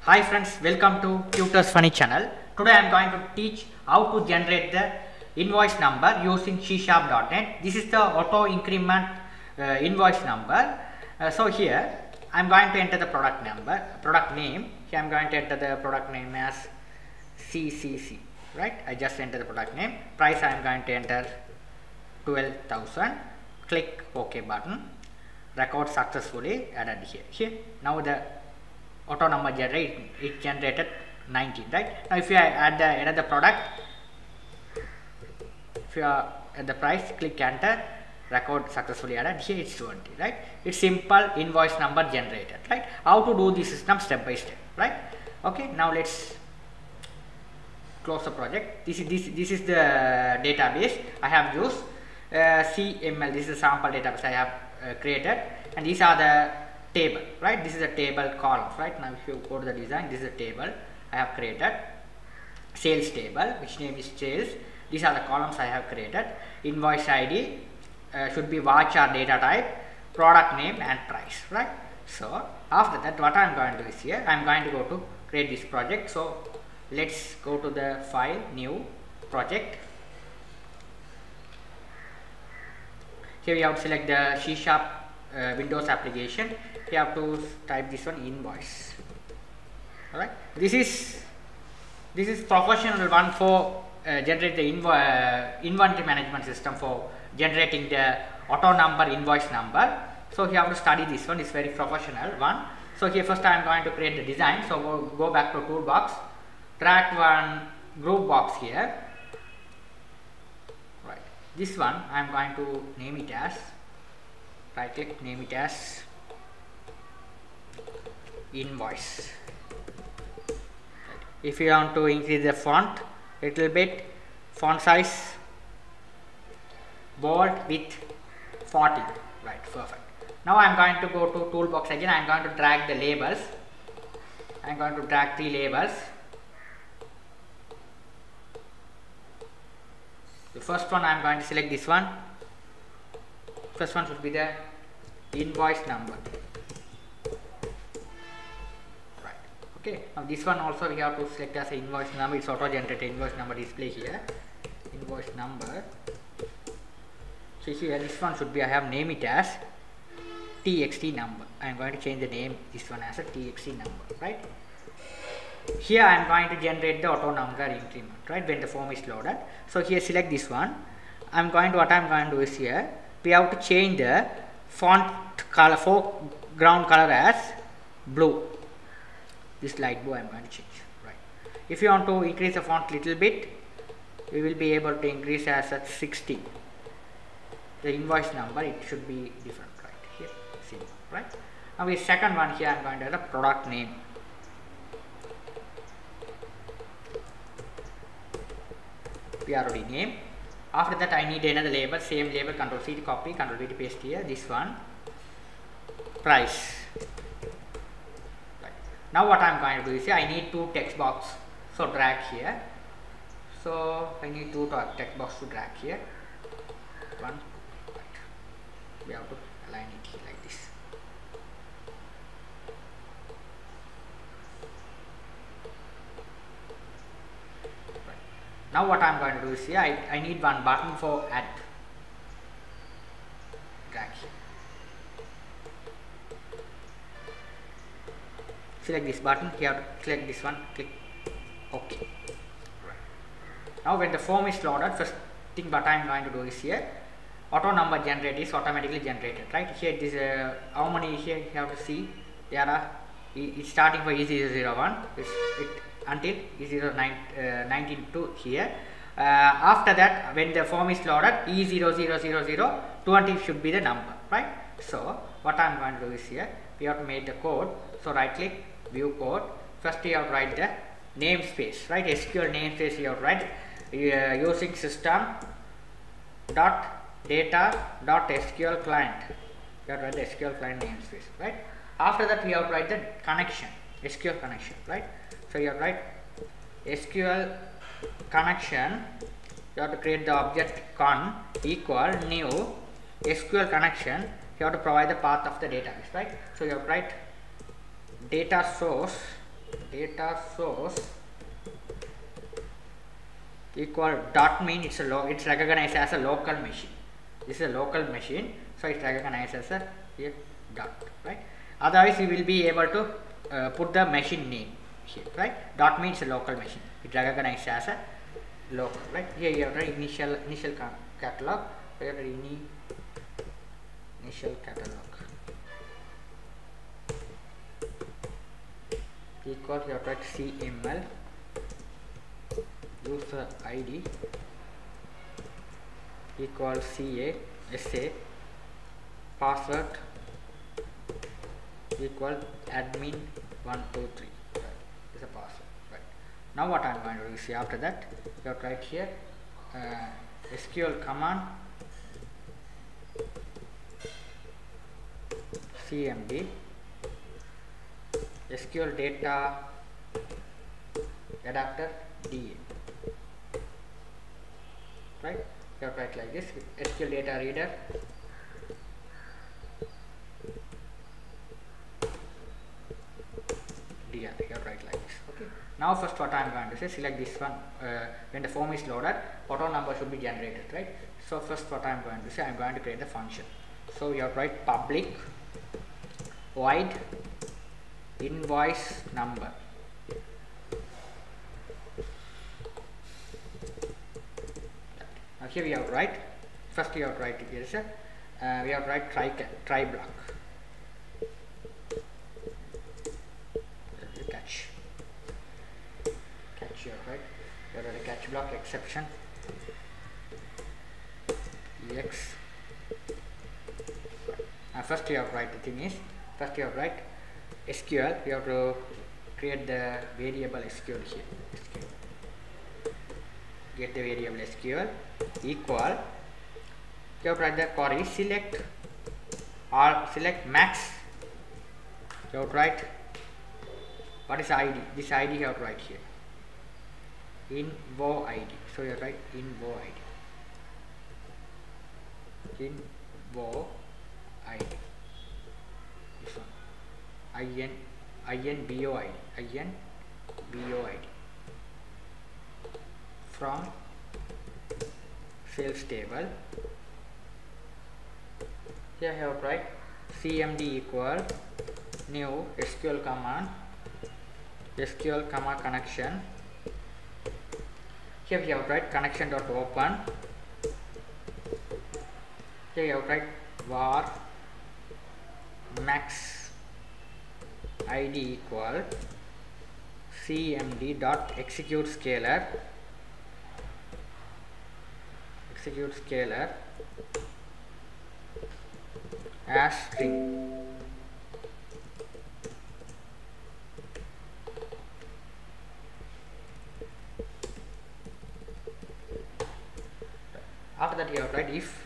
Hi friends, welcome to Tutor's Funny channel. Today I am going to teach how to generate the invoice number using C#.NET. This is the auto increment invoice number. So here I am going to enter the product name. Here I am going to enter the product name as CCC. Right? I just enter the product name. Price I am going to enter 12,000. Click OK button. Record successfully added here. Now the auto number generated 19, right? Now if you add another product, if you are at the price, click enter, record successfully added, here it's 20, right? It's simple invoice number generated, right? How to do this system step by step, right? Okay, now let's close the project. This is the database I have used. CML, this is a sample database I have created, and these are the table, right? This is a table columns, right? Now if you go to the design, this is a table I have created, sales table, which name is sales. These are the columns I have created. Invoice ID should be varchar data type, product name and price, right? So after that, what I am going to do is here I am going to go to create this project. So let's go to the file, new project. Here we have to select the C# Windows application. You have to type this one, invoice. Alright, this is professional one for generate the inventory management system for generating the auto number, invoice number. So you have to study this one. It's very professional one. So here first I am going to create the design. So go back to toolbox, drag one group box here. Right, this one I am going to name it as, right click, name it as invoice. If you want to increase the font little bit, font size bold with 40, right, perfect. Now I am going to go to toolbox again. I am going to drag the labels. I am going to drag 3 labels. The first one I am going to select this one. First one should be the invoice number. Right. Okay. Now this one also we have to select as a invoice number. It's auto generated invoice number display here. Invoice number. So here this one should be, I have name it as TXT number. I am going to change the name this one as a TXT number. Right. Here I am going to generate the auto number increment, right, when the form is loaded. So here select this one. What I am going to do is here we have to change the font color, foreground color as blue. This light blue I am going to change, right. If you want to increase the font little bit, we will be able to increase as at 60. The invoice number, it should be different, right here, simple, right. Now the second one here I am going to add a product name. PROD name. After that I need another label, same label, Ctrl C to copy, Ctrl V to paste here, this one, price. Right. Now what I am going to do is I need 2 text box, so drag here. So I need 2 text box to drag here. One, right. We have to align it here like this. Now what I am going to do is here I need one button for add. Drag here. Select this button here, select this one, click OK. Right. Now when the form is loaded, first thing what I am going to do is here auto number generate is automatically generated, right. Here this how many here you have to see, there are it's starting for E001 until E019 here. After that, when the form is loaded, E00000 20 should be the number, right. So what I am going to do is here we have to make the code. So right click, view code. First you have to write the namespace, right, SQL namespace you have to write using system dot data dot SQL client. You have to write the SQL client namespace, right. After that we have to write the connection, SQL connection, right. So you have to write SQL connection. You have to create the object con equal new SQL connection. You have to provide the path of the database, right. So you have to write data source data source equal dot mean it's it's recognized as a local machine. This is a local machine, so it's recognized as a here dot, right? Otherwise we will be able to put the machine name here, right? Dot means a local machine. It recognized as a local, right? Here you have the initial catalog. Here the initial catalog equal, you have to write CML user ID equal SA password equal admin 123, right? This is a password, right? Now what I am going to do is, after that you have to write here SQL command CMD SQL data adapter DA, right? You have to write like this: SQL data reader DR. You have to write like this. Okay. Now first what I am going to say, select this one. When the form is loaded, auto number should be generated, right? So first what I am going to say, I am going to create the function. So you have to write public void invoice number. Now here we have to write, first we have to write here is we have to write try block. Catch here, right? You have to write a catch block exception ex. Now first you have to write, the thing is, first you have to write SQL. You have to create the variable SQL here. SQL. Get the variable SQL equal. You have to write the query select max. You have to write what is the ID. This ID you have to write here. Invo ID. So you have to write invo ID. Invo ID. This one. INBO ID from sales table. Here I have to write CMD equal new SQL command SQL comma connection. Here we have to write connection dot open. Here you have to write var max ID equal CMD dot execute scalar as string. After that you have to write if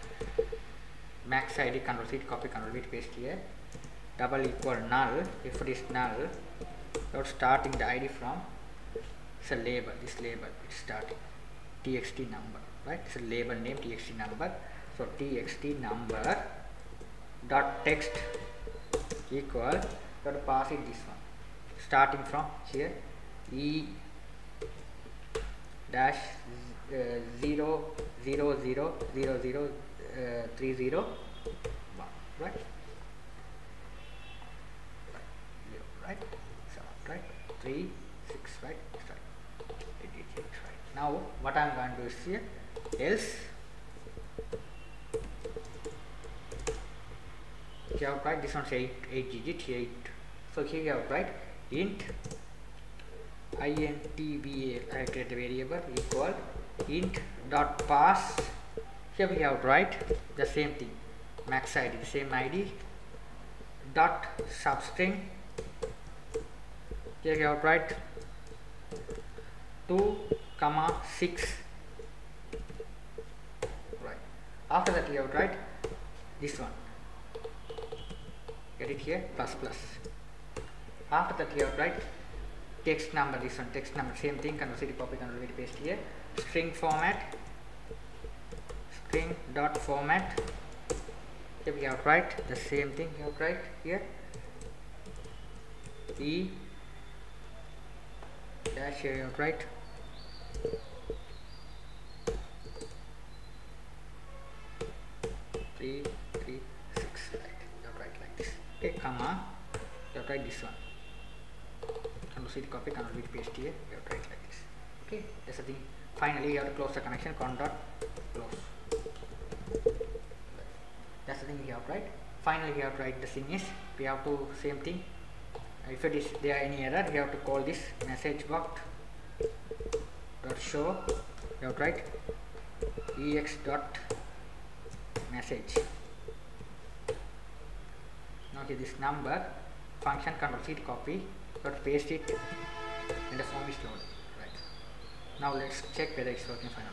max ID control C copy control V paste here double equal null. If it is null, you are starting the ID from, it's a label, this label it's starting txt number, right? It's a label name txt number. So txt number dot text equal, you have to pass it this one, starting from here e dash 0 0 0 0 0 3 0 1, right? Right, 7, right, 3 6, right, right, 8 digits, right. Now what I am going to do is here, else you have to write this one's 8 digit 8. So here you have to write int intva, I create a variable equal int dot pass. Here we have to write the same thing, max ID, the same ID dot substring. Here you have to write 2, 6, right. After that you have to write this one, get it here, plus plus. After that you have to write text number, this one text number, same thing, control C copy control V paste here, string format, string dot format. Here we have to write the same thing, you have to write here e dash here you have to write 3 3 6, right? You have to write like this. Okay, comma, you have to write this one. Control C copy, Control V paste here. You have to write like this. Okay, that's the thing. Finally, you have to close the connection. Con dot close. That's the thing you have to write. Finally, you have to write the thing is we have to same thing. If it is there any error, you have to call this message box dot show. You have to write ex dot message. Now here this number function Control C copy. You have to paste it and the form is loaded. Right. Now let's check whether it's working fine or not.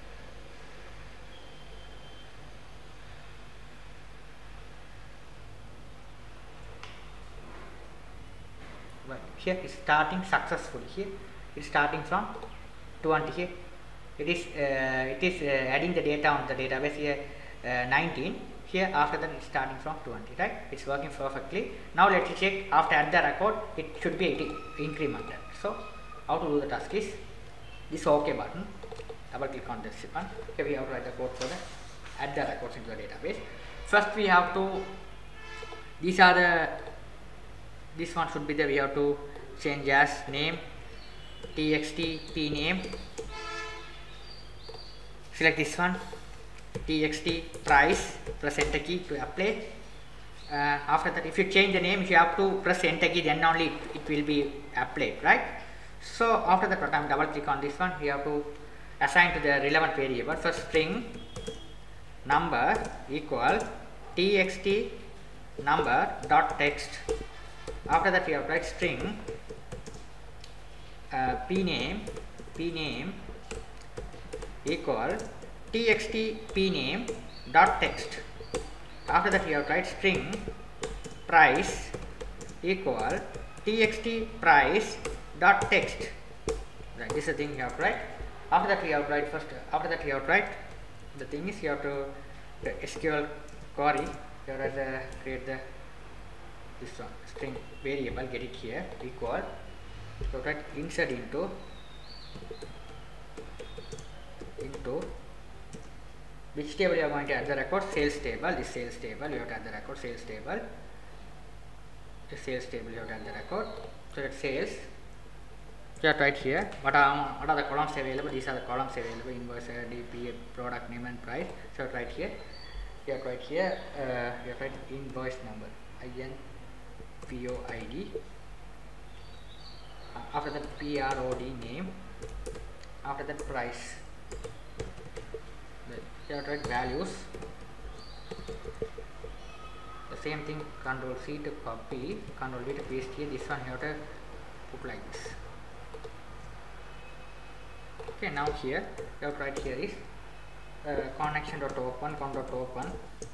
Right. Here it's starting successfully. Here it's starting from 20 here. It is adding the data on the database here 19. Here after that it's starting from 20, right? It's working perfectly. Now let's check after add the record, it should be incremented. So how to do the task is this OK button. Double click on this one. Here we have to write the code for the add the records into the database. First we have to, these are the, this one should be the, we have to change as name, txt p name, select this one, txt price, press enter key to apply. After that, if you change the name, you have to press enter key, then only it will be applied, right? So after that, I'm double click on this one. You have to assign to the relevant variable. First string number equal txt number dot text. After that, you have to write string p name equal txt p name dot text. After that, you have to write string price equal txt price dot text. Right, this is the thing you have to write. After that, you have to write first. After that, you have to write the thing is you have to the SQL query. You have to create the this one string variable. Get it here equal. So write insert into which table you are going to add the record? Sales table. This sales table you have to add the record. Sales table. The sales table you have to add the record. So that sales. So you have to write here what are the columns available. These are the columns available: invoice ID, PA, product name and price. So you have to write here. You have to write here. You have to write invoice number INPOID. After that PROD name. After that price. You have to write values. The same thing, Control C to copy, Control V to paste here. This one you have to put like this. Okay, now here you have to write here is connection.open, con.open.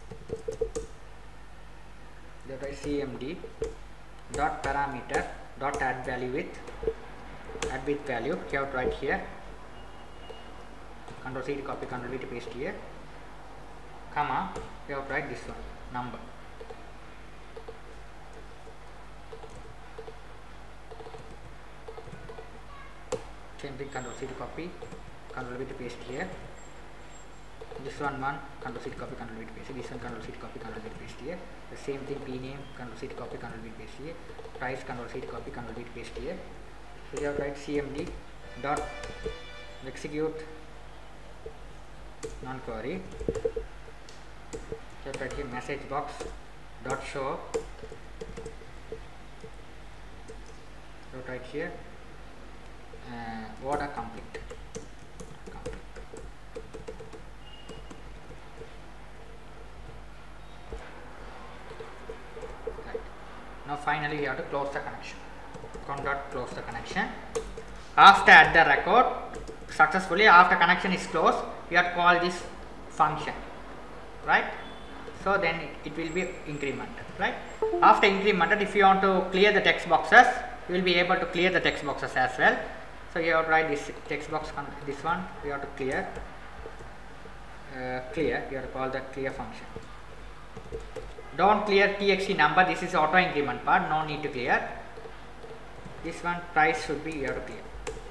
You have to write cmd dot parameter dot add value with value. You have to write here. Control C to copy, Control V to paste here, comma, you have to write this one, number. Same thing, Control C to copy, Control V to paste here. This one, Control C to copy, Control V to paste. This one, Control C to copy, Control V to paste here. The same thing, P name, Control C to copy, Control V to paste here. Price, Control C to copy, Control V to paste here. So you have to write cmd dot execute non-query. Just write here message box dot show. So write here order complete. Right. Now finally you have to close the connection. Close the connection. After add the record successfully, after connection is closed, you have to call this function, right? So then it will be incremented, right? After incremented, if you want to clear the text boxes, you will be able to clear the text boxes as well. So you have to write this text box, this one you have to clear. You have to call the clear function. Don't clear txt number, this is auto increment part, no need to clear. This one price should be, you have to clear.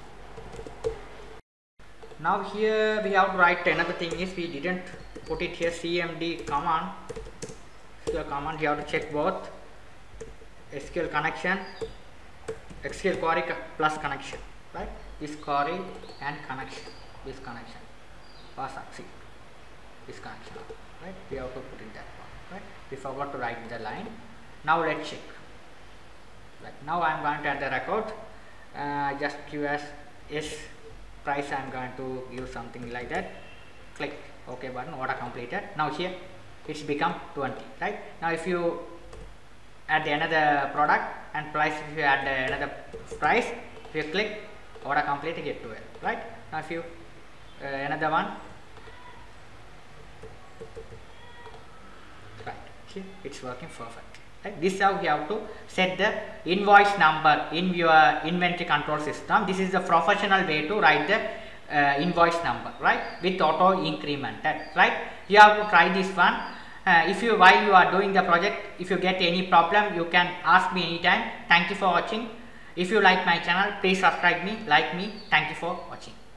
Now here we have to write another thing is we didn't put it here, cmd command. So command you have to check both SQL connection, SQL query plus connection, right? This query and connection, this connection was succeed, this connection, right? We have to put in that one, right? We forgot to write the line. Now let's check. Right now I am going to add the record. Just give as yes price. I am going to give something like that. Click OK button. Order completed. Now here it's become 20, right? Now if you add another product and price, if you add another price, if you click order completed, get 12, right? Now if you another one, right? See, it's working perfect. Right? This is how you have to set the invoice number in your inventory control system. This is the professional way to write the invoice number, right? With auto incremented, right? You have to try this one. If you, while you are doing the project, if you get any problem, you can ask me anytime. Thank you for watching. If you like my channel, please subscribe me, like me. Thank you for watching.